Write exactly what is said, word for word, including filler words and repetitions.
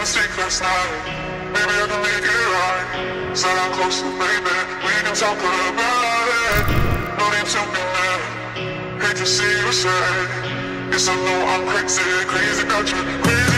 mistake last night. Maybe I can make it right. Sit down closer, baby. We can talk about it. No need to be mad. Hate to see you sad. Yes, I know I'm crazy, crazy about you. Crazy